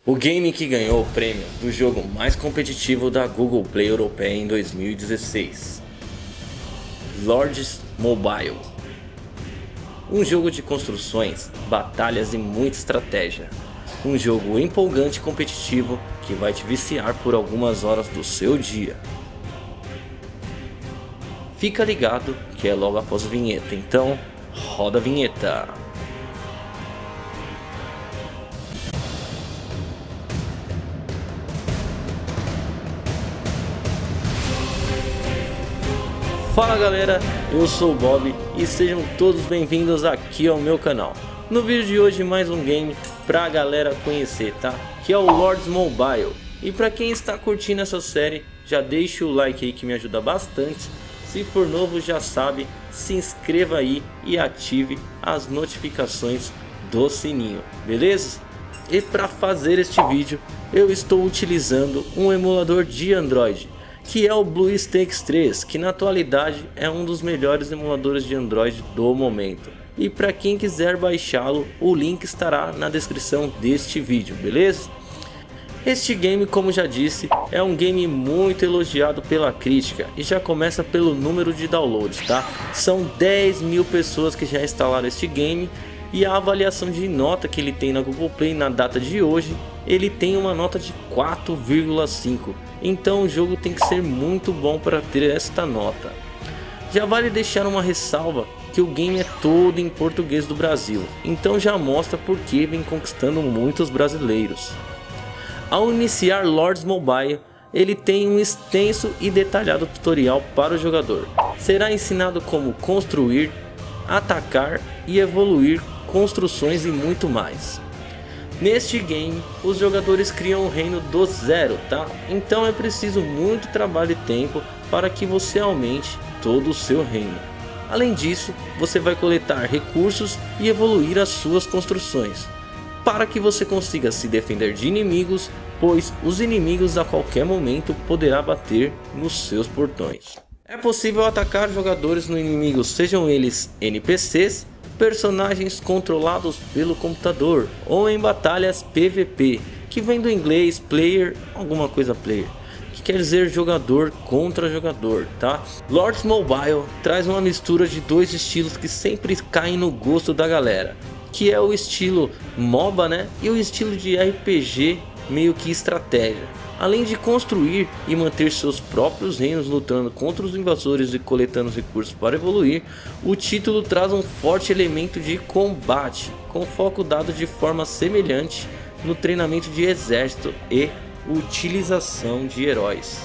O game que ganhou o prêmio do jogo mais competitivo da Google Play Europeia em 2016, Lords Mobile. Um jogo de construções, batalhas e muita estratégia. Um jogo empolgante e competitivo que vai te viciar por algumas horas do seu dia. Fica ligado que é logo após a vinheta, então roda a vinheta. Fala galera, eu sou o Bob e sejam todos bem-vindos aqui ao meu canal. No vídeo de hoje mais um game pra galera conhecer, tá? Que é o Lords Mobile. E pra quem está curtindo essa série, já deixa o like aí que me ajuda bastante. Se for novo já sabe, se inscreva aí e ative as notificações do sininho, beleza? E para fazer este vídeo eu estou utilizando um emulador de Android, que é o BlueStacks 3, que na atualidade é um dos melhores emuladores de Android do momento. E para quem quiser baixá-lo, o link estará na descrição deste vídeo, beleza? Este game, como já disse, é um game muito elogiado pela crítica e já começa pelo número de downloads, tá? São 10 mil pessoas que já instalaram este game e a avaliação de nota que ele tem na Google Play na data de hoje, ele tem uma nota de 4,5. Então o jogo tem que ser muito bom para ter esta nota. Já vale deixar uma ressalva que o game é todo em português do Brasil, então já mostra por que vem conquistando muitos brasileiros. Ao iniciar Lords Mobile, ele tem um extenso e detalhado tutorial para o jogador. Será ensinado como construir, atacar e evoluir construções e muito mais. Neste game, os jogadores criam um reino do zero, tá? Então é preciso muito trabalho e tempo para que você aumente todo o seu reino. Além disso, você vai coletar recursos e evoluir as suas construções, para que você consiga se defender de inimigos, pois os inimigos a qualquer momento poderá bater nos seus portões. É possível atacar jogadores no inimigo, sejam eles NPCs, personagens controlados pelo computador ou em batalhas PVP, que vem do inglês player, alguma coisa player, que quer dizer jogador contra jogador, tá? Lords Mobile traz uma mistura de dois estilos que sempre caem no gosto da galera, que é o estilo MOBA, né? E o estilo de RPG meio que estratégia. Além de construir e manter seus próprios reinos lutando contra os invasores e coletando recursos para evoluir, o título traz um forte elemento de combate, com foco dado de forma semelhante no treinamento de exército e utilização de heróis.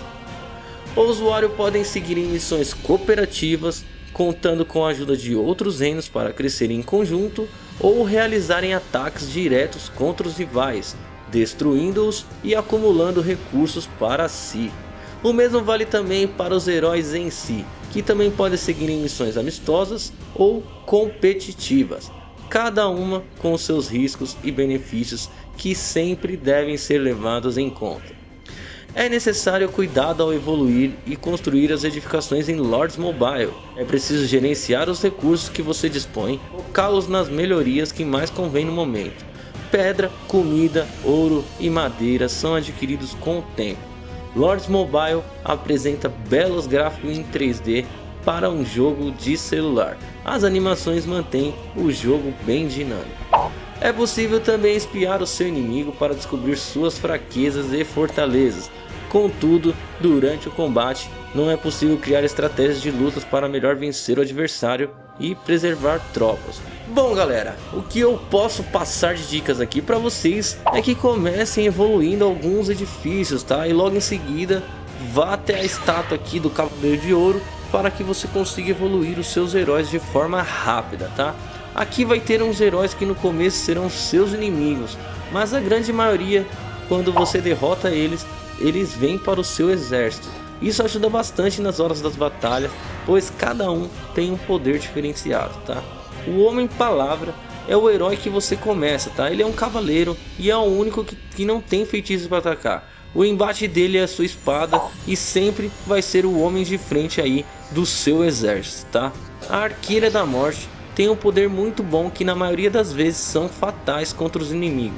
O usuário pode seguir em missões cooperativas, contando com a ajuda de outros reinos para crescer em conjunto ou realizarem ataques diretos contra os rivais, destruindo-os e acumulando recursos para si. O mesmo vale também para os heróis em si, que também podem seguir em missões amistosas ou competitivas, cada uma com seus riscos e benefícios que sempre devem ser levados em conta. É necessário cuidado ao evoluir e construir as edificações em Lords Mobile. É preciso gerenciar os recursos que você dispõe, focá-los nas melhorias que mais convém no momento. Pedra, comida, ouro e madeira são adquiridos com o tempo. Lords Mobile apresenta belos gráficos em 3D para um jogo de celular. As animações mantêm o jogo bem dinâmico. É possível também espiar o seu inimigo para descobrir suas fraquezas e fortalezas. Contudo, durante o combate, não é possível criar estratégias de lutas para melhor vencer o adversário e preservar tropas. Bom galera, o que eu posso passar de dicas aqui para vocês é que comecem evoluindo alguns edifícios, tá? E logo em seguida vá até a estátua aqui do Cavaleiro de Ouro para que você consiga evoluir os seus heróis de forma rápida, tá? Aqui vai ter uns heróis que no começo serão seus inimigos, mas a grande maioria, quando você derrota eles, eles vêm para o seu exército. Isso ajuda bastante nas horas das batalhas, pois cada um tem um poder diferenciado, tá? O Homem Palavra é o herói que você começa, tá? Ele é um cavaleiro e é o único que não tem feitiços para atacar. O embate dele é a sua espada e sempre vai ser o homem de frente aí do seu exército, tá? A Arqueira da Morte tem um poder muito bom que na maioria das vezes são fatais contra os inimigos.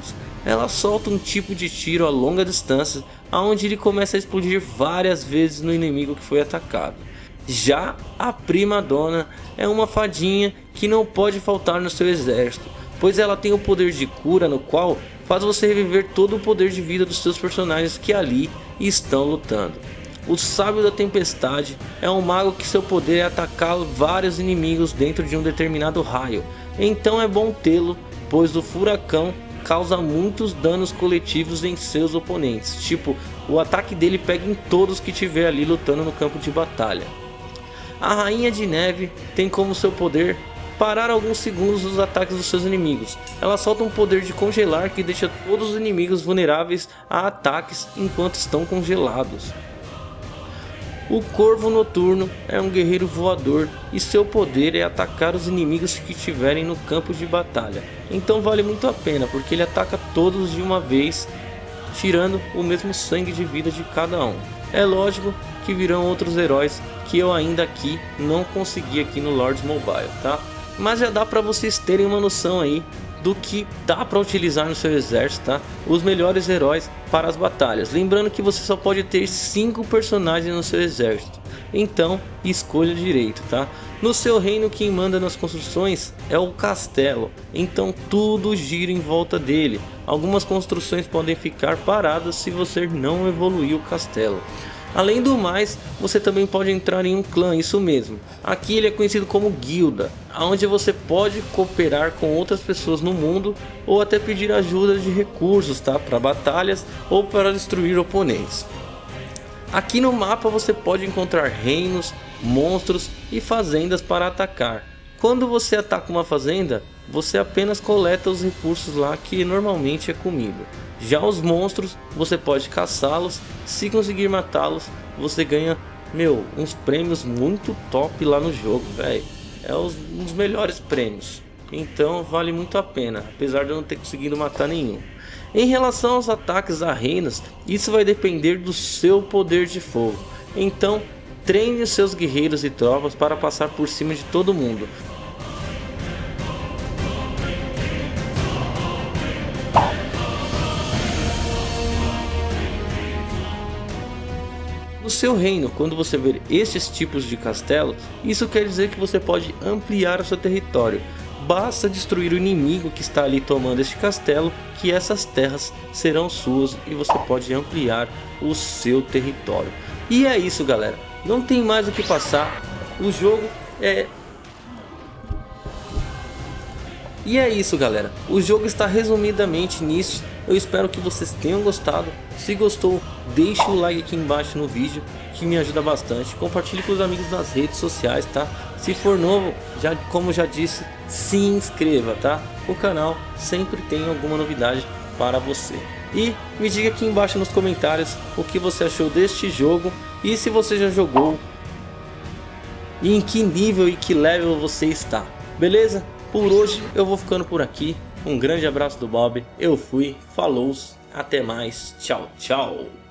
ela solta um tipo de tiro a longa distância, onde ele começa a explodir várias vezes no inimigo que foi atacado. Já a Prima Donna é uma fadinha que não pode faltar no seu exército, pois ela tem o poder de cura, no qual faz você reviver todo o poder de vida dos seus personagens que ali estão lutando. O Sábio da Tempestade é um mago que seu poder é atacar vários inimigos dentro de um determinado raio, então é bom tê-lo, pois o furacão causa muitos danos coletivos em seus oponentes, tipo, o ataque dele pega em todos que tiver ali lutando no campo de batalha. A Rainha de Neve tem como seu poder parar alguns segundos os ataques dos seus inimigos. Ela solta um poder de congelar que deixa todos os inimigos vulneráveis a ataques enquanto estão congelados. O Corvo Noturno é um guerreiro voador e seu poder é atacar os inimigos que estiverem no campo de batalha. Então vale muito a pena, porque ele ataca todos de uma vez, tirando o mesmo sangue de vida de cada um. É lógico que virão outros heróis que eu ainda aqui não consegui aqui no Lords Mobile, tá? Mas já dá para vocês terem uma noção aí do que dá para utilizar no seu exército, tá? Os melhores heróis para as batalhas. Lembrando que você só pode ter 5 personagens no seu exército, então escolha direito, tá? No seu reino, quem manda nas construções é o castelo, então tudo gira em volta dele. Algumas construções podem ficar paradas se você não evoluir o castelo. Além do mais, você também pode entrar em um clã, isso mesmo. Aqui ele é conhecido como guilda, onde você pode cooperar com outras pessoas no mundo ou até pedir ajuda de recursos, tá? Para batalhas ou para destruir oponentes. Aqui no mapa você pode encontrar reinos, monstros e fazendas para atacar. Quando você ataca uma fazenda, você apenas coleta os recursos lá, que normalmente é comida. Já os monstros, você pode caçá-los. Se conseguir matá-los, você ganha, uns prêmios muito top lá no jogo, velho. É um dos melhores prêmios. Então vale muito a pena, apesar de eu não ter conseguido matar nenhum. Em relação aos ataques a reinos, isso vai depender do seu poder de fogo. Então treine os seus guerreiros e tropas para passar por cima de todo mundo. No seu reino, quando você ver estes tipos de castelo, isso quer dizer que você pode ampliar o seu território. Basta destruir o inimigo que está ali tomando este castelo, que essas terras serão suas e você pode ampliar o seu território. E é isso, galera, não tem mais o que passar, o jogo é... E é isso, galera, o jogo está resumidamente nisso. Eu espero que vocês tenham gostado. Se gostou, deixe o like aqui embaixo no vídeo, que me ajuda bastante. Compartilhe com os amigos nas redes sociais, tá? Se for novo, como já disse, se inscreva, tá? O canal sempre tem alguma novidade para você. E me diga aqui embaixo nos comentários o que você achou deste jogo e se você já jogou e em que nível e que level você está, beleza? Por hoje eu vou ficando por aqui. Um grande abraço do Bob, eu fui, falou, até mais, tchau, tchau.